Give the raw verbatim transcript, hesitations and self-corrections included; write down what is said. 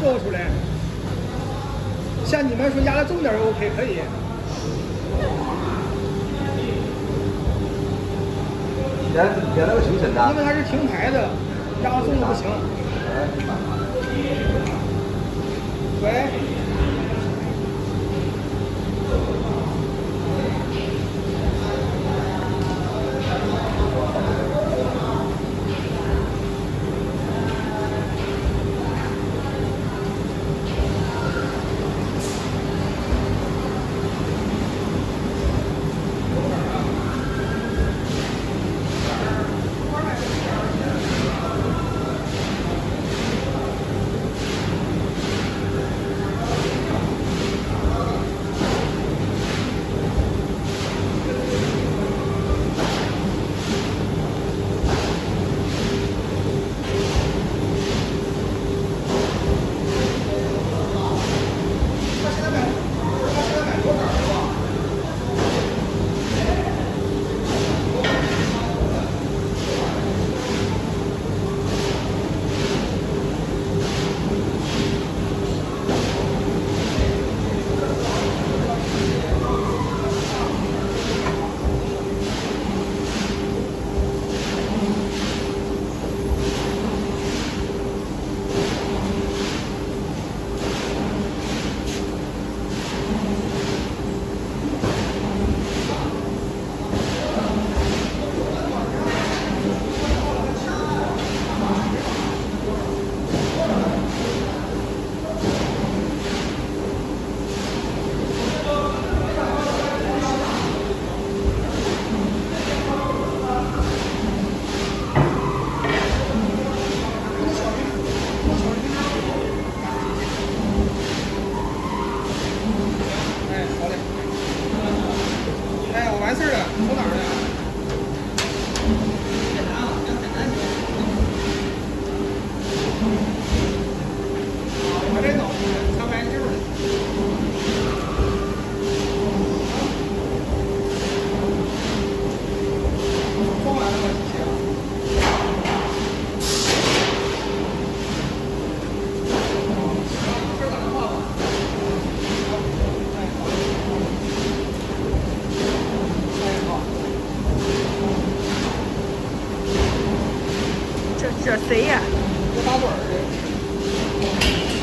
露出来。像你们说压的重点儿 OK 可以。 别别那个行程的。 因为它是停牌的，压重的不行。喂。 完事儿了，从哪儿的？我这脑子擦不干净了。装完了吗？机器？这打电话吧。 这谁呀？ 这打盹儿的。